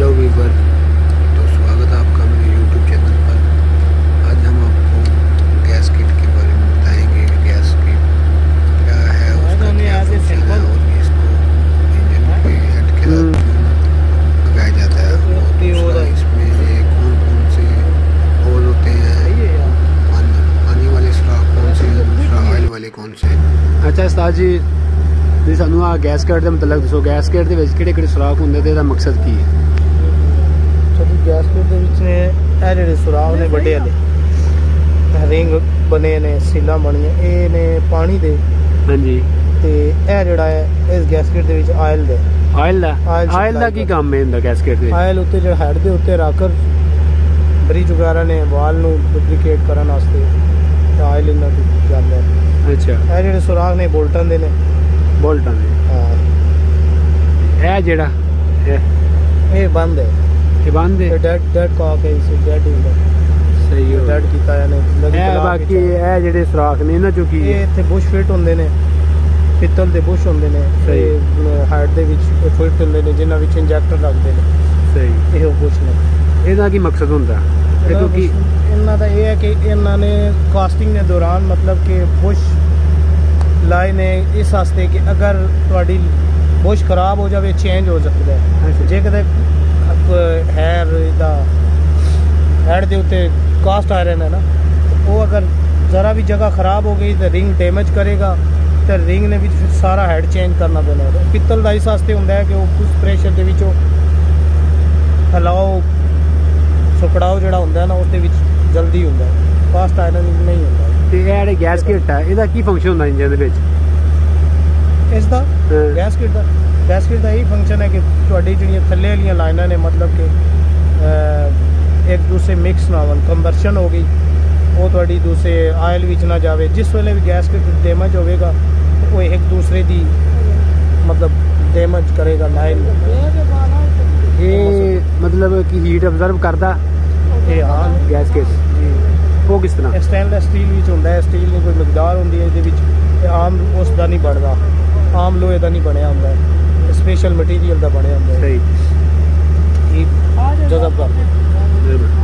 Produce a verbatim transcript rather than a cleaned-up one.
Hello Weaver, तो स्वागत है आपका मेरे यूट्यूब चैनल पर। आज हम आपको गैस किट के बारे में बताएंगे कि गैस किट क्या है, उसका क्या फंक्शन है और इसको इंजन के हेड के साथ लगाया जाता है। और दूसरा इसमें ये कौन कौन से होल होते हैं, पानी वाले सुराख कौन से हैं, दूसरा ऑयल वाले कौन से। अच्छा उस्ताद जी, जी सानू आ गैस किट के मतलब दसो, गैस किट दे विच किहड़े किहड़े सुराख हुंदे ते इहदा मकसद की है? गैस किट दे विच ने ए जेहड़े सुराख ने बड़े वाले रिंग बने ने, सीलां बणियां, ए ने पानी दे। हां जी। ते ए जेहड़ा है इस गैस किट दे विच ऑयल दे। ऑयल दा ऑयल दा की काम है इंदा गैस किट दे? ऑयल उत्ते जेहड़ा हेड दे उत्ते रखकर ब्रिज वगैरह ने वाल नू लुब्रिकेट करन वास्ते ते ऑयल इन्ना दी जांदा है। अच्छा। ए जेहड़े सुराख ने बोल्टन दे ने, बोल्टन दे। हां। ए जेहड़ा ए बंद है, ये बंद है, डेड डेड कॉक है, इसे डेड ही है। सही है, डेड कीता है ने। ए बाकी ए जेडे सुराख ने ना, जो कि ये इथे बुश फिट होंदे ने, पित्तल दे बुश होंदे ने, ते हार्ट दे विच फिट होंदे ने, जिन्हां विच इंजैक्टर रखदे ने। सही। ਇਹ बुश ने। ਇਹਦਾ ਕੀ ਮਕਸਦ ਹੁੰਦਾ ਹੈ? क्योंकि ਇਹਨਾਂ ਦਾ ਇਹ ਹੈ ਕਿ ਇਹਨਾਂ ਨੇ ਕਾਸਟਿੰਗ ਦੇ ਦੌਰਾਨ मतलब कि बुश ਲਾਏ ਨੇ ਇਸ ਵਾਸਤੇ ਕਿ ਅਗਰ ਤੁਹਾਡੀ बुश खराब हो जाए चेंज हो सकता है। जे कदे हैर दा हैड दे उत्ते कास्ट आयरन है ना, वो अगर ज़रा भी जगह ख़राब हो गई तो रिंग डैमेज करेगा, तो रिंग ने भी फिर सारा हैड चेंज करना पैना है। पित्तल का इस वास्ते होंदा है कि वो कुछ प्रेशर के विचों हलाओ सुकड़ाओ जिहड़ा होंदा है ना, उसदे विच जल्दी होंदा है, कास्ट आयरन नहीं होंदा। ते ਇਹ ਜਿਹੜੇ ਗੈਸ ਕਿਟ ਹੈ ਇਹਦਾ ਕੀ ਫੰਕਸ਼ਨ ਹੁੰਦਾ ਇੰਜਨ ਦੇ ਵਿੱਚ? इसका गैस किट का गैस किट का यही फंक्शन है कि तुहाडी जिहड़ियां थल्ले वालियां लाइनां ने, मतलब कि एक दूसरे मिक्स ना होवन, कंबर्शन हो गई वो तुहाडी दूसरे आयल विच ना जावे। जिस वेले भी गैस किट डैमेज होवेगा तो वो एक दूसरे दी मतलब डैमेज करेगा लाइन। ये मतलब कि हीट ऑब्जर्व करदा ये? हाँ, गैस किट जी। वो किस तरह? स्टेनलेस स्टील विच हुंदा है, स्टील की कोई मकदार हुंदी है, इहदे विच आम उसका नहीं बनता, आम लोहे का नहीं बनया होंदा है, स्पेशल मटीरियल का बनया होंदा है। सही। जज़ब कर